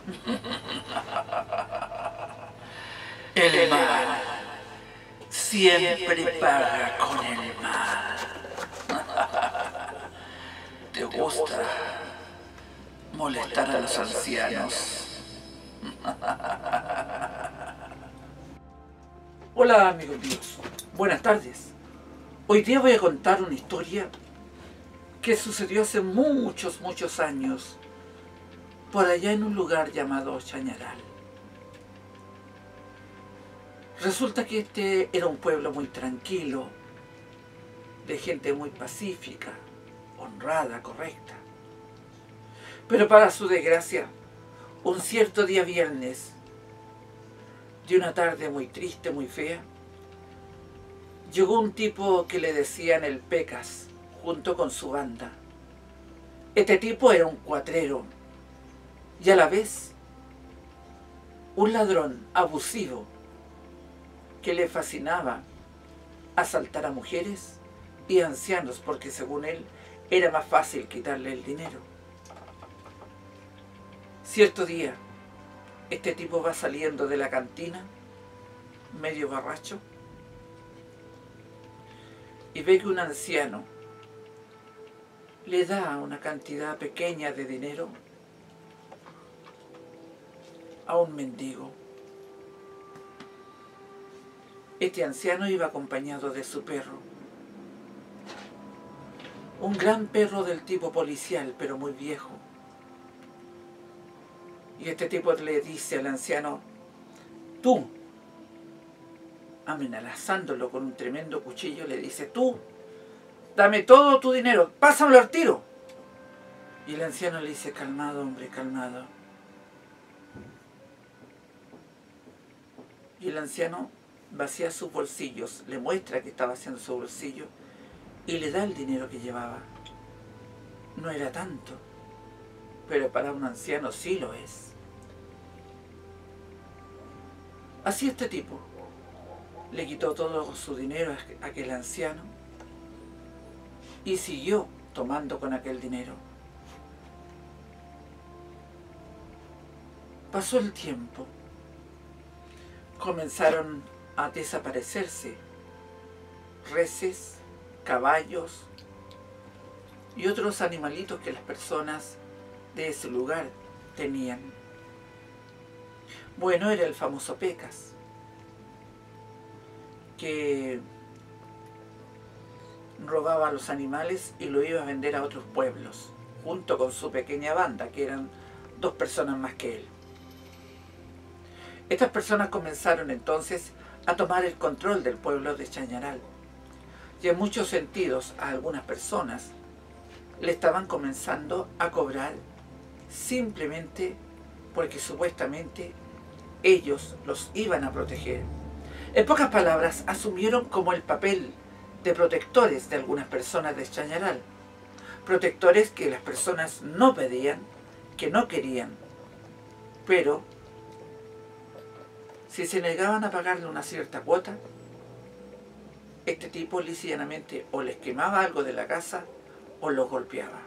El mal siempre paga con el mal. ¿Te gusta molestar a los ancianos? Hola amigos míos, buenas tardes. Hoy día voy a contar una historia que sucedió hace muchos años por allá en un lugar llamado Chañaral. Resulta que este era un pueblo muy tranquilo, de gente muy pacífica, honrada, correcta. Pero para su desgracia, un cierto día viernes, de una tarde muy triste, muy fea, llegó un tipo que le decían el Pecas, junto con su banda. Este tipo era un cuatrero y a la vez un ladrón abusivo que le fascinaba asaltar a mujeres y ancianos porque según él era más fácil quitarle el dinero. Cierto día, este tipo va saliendo de la cantina, medio borracho, y ve que un anciano le da una cantidad pequeña de dinero a un mendigo. Este anciano iba acompañado de su perro. Un gran perro del tipo policial, pero muy viejo. Y este tipo le dice al anciano, tú, amenazándolo con un tremendo cuchillo, le dice, tú, dame todo tu dinero, pásamelo al tiro. Y el anciano le dice, calmado hombre, calmado. Y el anciano vacía sus bolsillos, le muestra que estaba haciendo su bolsillo y le da el dinero que llevaba. No era tanto, pero para un anciano sí lo es. Así este tipo le quitó todo su dinero a aquel anciano y siguió tomando con aquel dinero. Pasó el tiempo, comenzaron a desaparecerse reses, caballos y otros animalitos que las personas de ese lugar tenían. Bueno, era el famoso Pecas, que robaba a los animales y lo iba a vender a otros pueblos, junto con su pequeña banda, que eran 2 personas más que él. Estas personas comenzaron entonces a tomar el control del pueblo de Chañaral. Y en muchos sentidos a algunas personas le estaban comenzando a cobrar simplemente porque supuestamente ellos los iban a proteger. En pocas palabras, asumieron como el papel de protectores de algunas personas de Chañaral. Protectores que las personas no pedían, que no querían, pero si se negaban a pagarle una cierta cuota, este tipo lisa y llanamente o les quemaba algo de la casa o los golpeaba.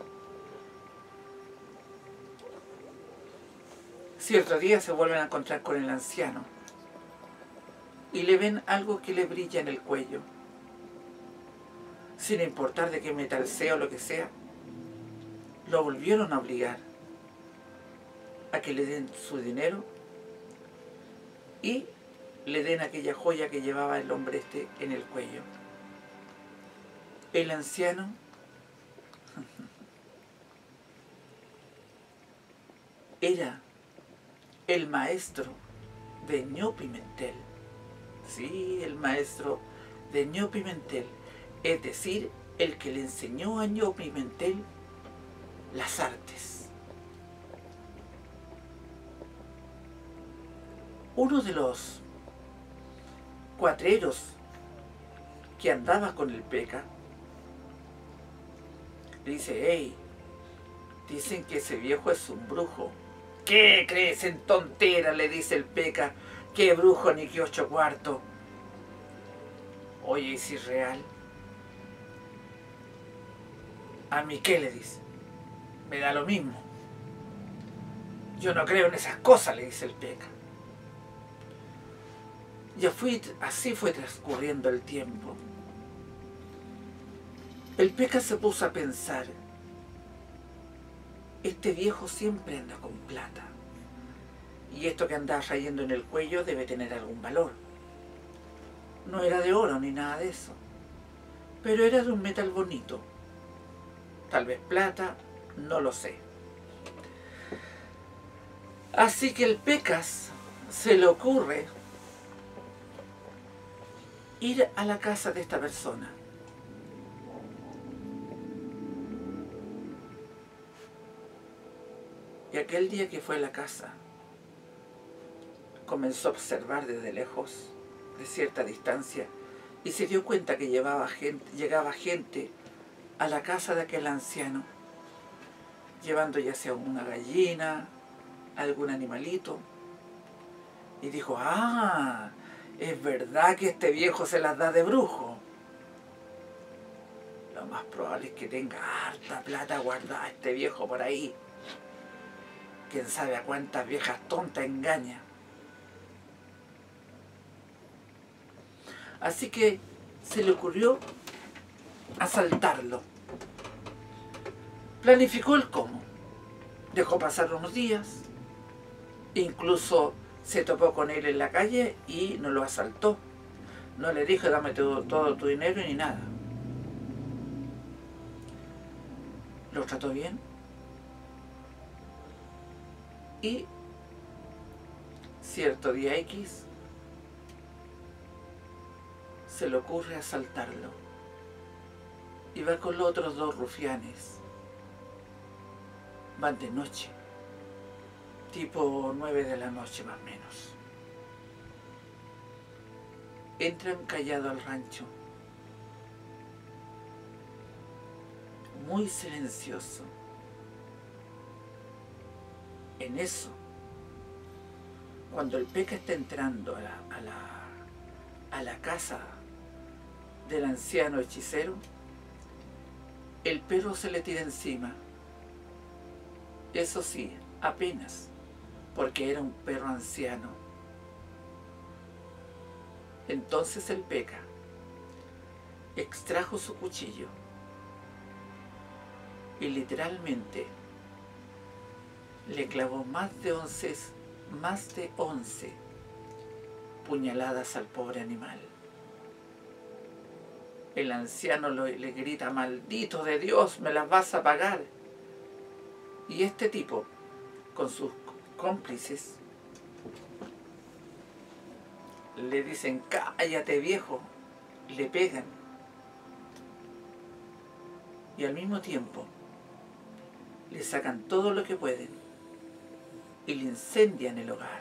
Cierto día se vuelven a encontrar con el anciano y le ven algo que le brilla en el cuello. Sin importar de qué metal sea o lo que sea, lo volvieron a obligar a que le den su dinero y le den aquella joya que llevaba el hombre este en el cuello. El anciano era el maestro de Ño Pimentel. Sí, el maestro de Ño Pimentel, es decir, el que le enseñó a Ño Pimentel las artes. Uno de los cuatreros que andaba con el Peca le dice, hey, dicen que ese viejo es un brujo. ¿Qué crees en tonteras? Le dice el Peca. ¿Qué brujo ni qué 8 cuartos? Oye, ¿y si es real? ¿A mí qué? Le dice. Me da lo mismo. Yo no creo en esas cosas, le dice el Peca. Así fue transcurriendo el tiempo. El Peca se puso a pensar, este viejo siempre anda con plata, y esto que anda trayendo en el cuello debe tener algún valor. No era de oro ni nada de eso, pero era de un metal bonito. Tal vez plata, no lo sé. Así que el Pecas se le ocurre ir a la casa de esta persona. Y aquel día que fue a la casa, comenzó a observar desde lejos, de cierta distancia, y se dio cuenta que llegaba gente a la casa de aquel anciano, llevando ya sea una gallina, algún animalito, y dijo, ah, es verdad que este viejo se las da de brujo. Lo más probable es que tenga harta plata guardada este viejo por ahí. Quién sabe a cuántas viejas tontas engaña. Así que se le ocurrió asaltarlo. Planificó el cómo. Dejó pasar unos días. Incluso se topó con él en la calle y no lo asaltó. No le dijo, dame todo tu dinero ni nada. Lo trató bien. Y cierto día X se le ocurre asaltarlo. Y va con los otros dos rufianes. Van de noche. Tipo 9 de la noche más o menos. Entran callado al rancho. Muy silencioso. En eso, cuando el Peca está entrando a la casa del anciano hechicero, el perro se le tira encima. Eso sí, apenas, porque era un perro anciano. Entonces el Peca extrajo su cuchillo y literalmente le clavó más de 11 puñaladas al pobre animal. El anciano le grita, maldito de Dios, me las vas a pagar. Y este tipo, con sus cómplices, le dicen, cállate viejo, le pegan. Y al mismo tiempo, le sacan todo lo que pueden y le incendian el hogar.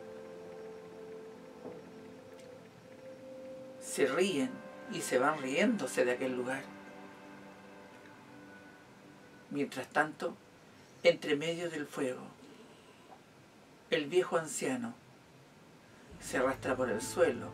Se ríen y se van riéndose de aquel lugar. Mientras tanto, entre medio del fuego, el viejo anciano se arrastra por el suelo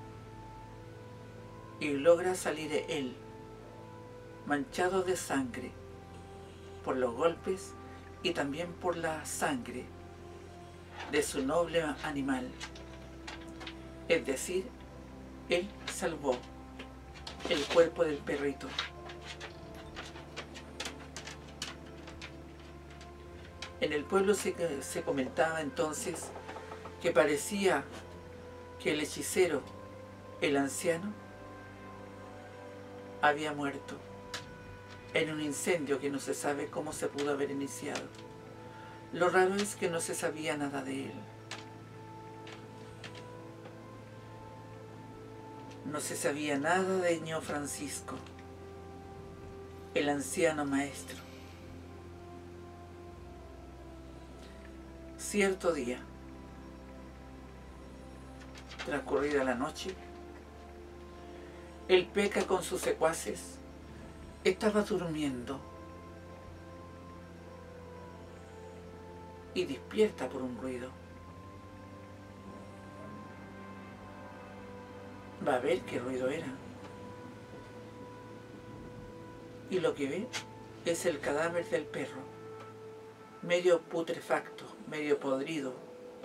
y logra salir él, manchado de sangre, por los golpes y también por la sangre de su noble animal. Es decir, él salvó el cuerpo del perrito. En el pueblo se comentaba entonces que parecía que el hechicero, el anciano, había muerto en un incendio que no se sabe cómo se pudo haber iniciado. Lo raro es que no se sabía nada de él. No se sabía nada de Ño Francisco, el anciano maestro. Cierto día, transcurrida la noche, el Peca con sus secuaces estaba durmiendo y despierta por un ruido. Va a ver qué ruido era. Y lo que ve es el cadáver del perro, medio putrefacto, medio podrido.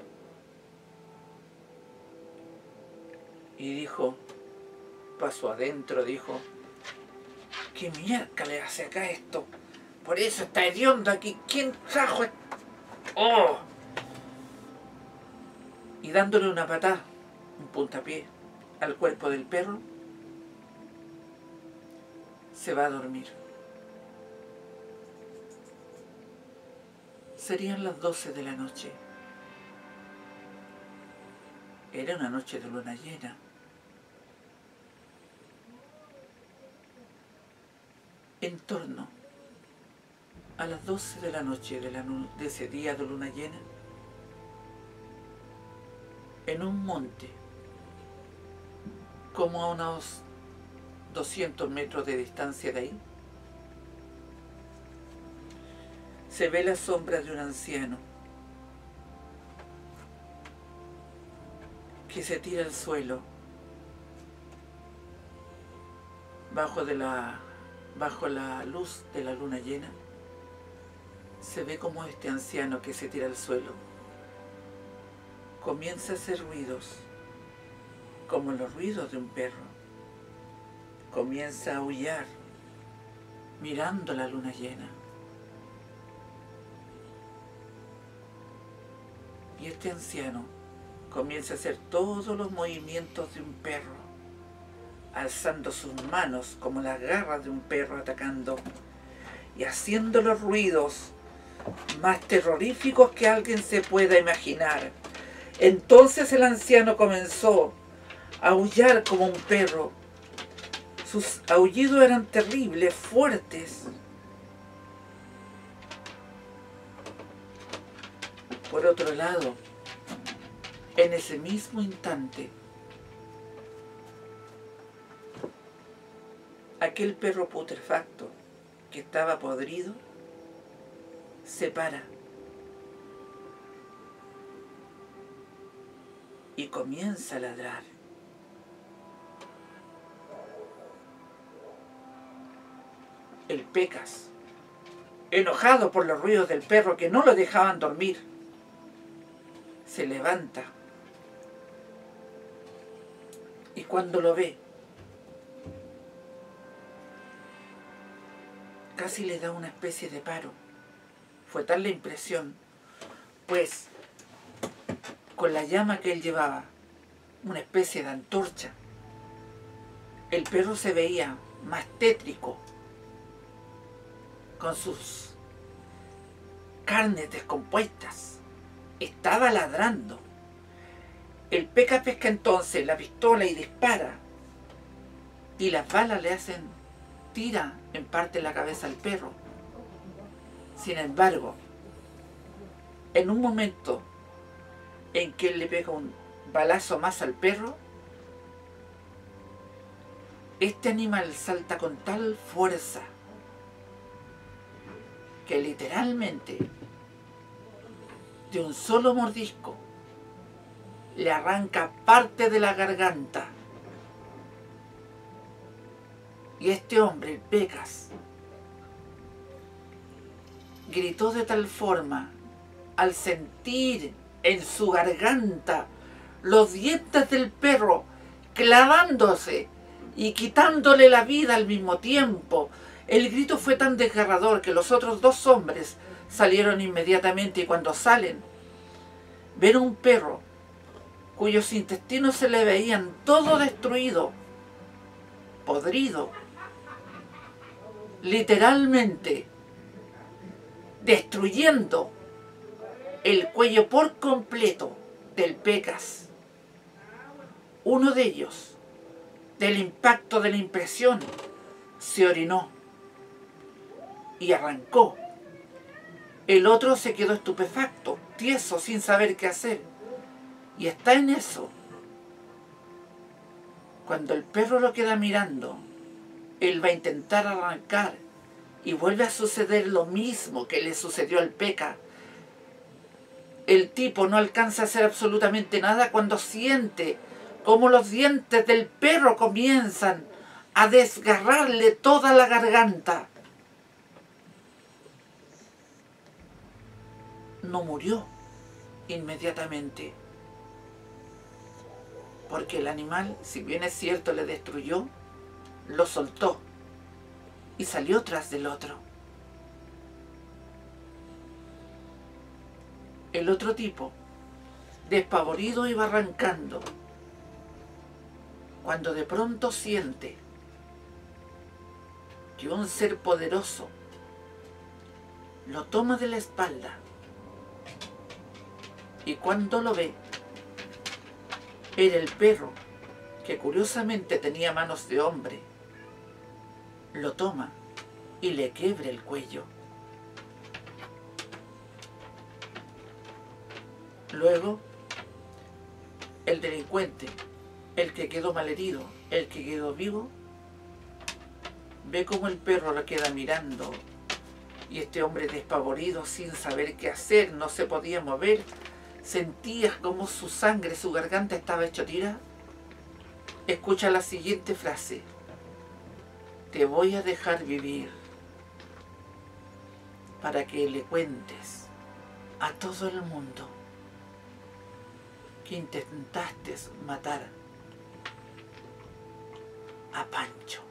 Y dijo, pasó adentro, dijo, ¿qué mierda le hace acá esto? Por eso está hediondo aquí. ¿Quién trajo esto? ¡Oh! Y dándole una patada, un puntapié, al cuerpo del perro, se va a dormir. Serían las 12 de la noche. Era una noche de luna llena. En torno a las 12 de la noche de ese día de luna llena, en un monte, como a unos 200 metros de distancia de ahí, se ve la sombra de un anciano que se tira al suelo bajo la luz de la luna llena. Se ve como este anciano que se tira al suelo comienza a hacer ruidos, como los ruidos de un perro. Comienza a aullar, mirando la luna llena. Y este anciano comienza a hacer todos los movimientos de un perro, alzando sus manos como las garras de un perro atacando, y haciendo los ruidos más terroríficos que alguien se pueda imaginar. Entonces el anciano comenzó a aullar como un perro. Sus aullidos eran terribles, fuertes. Por otro lado, en ese mismo instante, aquel perro putrefacto que estaba podrido se para y comienza a ladrar. El Pecas, enojado por los ruidos del perro que no lo dejaban dormir, se levanta y cuando lo ve, casi le da una especie de paro. Fue tal la impresión, pues con la llama que él llevaba, una especie de antorcha, el perro se veía más tétrico, con sus carnes descompuestas. Estaba ladrando. El Pecas pesca entonces la pistola y dispara, y las balas le hacen tira en parte la cabeza al perro. Sin embargo, en un momento en que él le pega un balazo más al perro, este animal salta con tal fuerza que literalmente de un solo mordisco le arranca parte de la garganta. Y este hombre, el Pecas, gritó de tal forma al sentir en su garganta los dientes del perro clavándose y quitándole la vida al mismo tiempo. El grito fue tan desgarrador que los otros dos hombres salieron inmediatamente, y cuando salen, ven un perro cuyos intestinos se le veían todo destruido, podrido, literalmente destruyendo el cuello por completo del Pecas. Uno de ellos, del impacto de la impresión, se orinó y arrancó. El otro se quedó estupefacto, tieso, sin saber qué hacer. Y está en eso. Cuando el perro lo queda mirando, él va a intentar arrancar y vuelve a suceder lo mismo que le sucedió al Pecas. El tipo no alcanza a hacer absolutamente nada cuando siente cómo los dientes del perro comienzan a desgarrarle toda la garganta. No murió, inmediatamente, porque el animal, si bien es cierto le destruyó, lo soltó y salió tras del otro. El otro tipo, despavorido, iba arrancando, cuando de pronto siente que un ser poderoso lo toma de la espalda, y cuando lo ve, era el perro, que curiosamente tenía manos de hombre. Lo toma y le quiebra el cuello. Luego, el delincuente, el que quedó malherido, el que quedó vivo, ve como el perro lo queda mirando, y este hombre despavorido, sin saber qué hacer, no se podía mover, sentía como su sangre, su garganta estaba hecho tira. Escucha la siguiente frase: te voy a dejar vivir para que le cuentes a todo el mundo que intentaste matar a Pancho.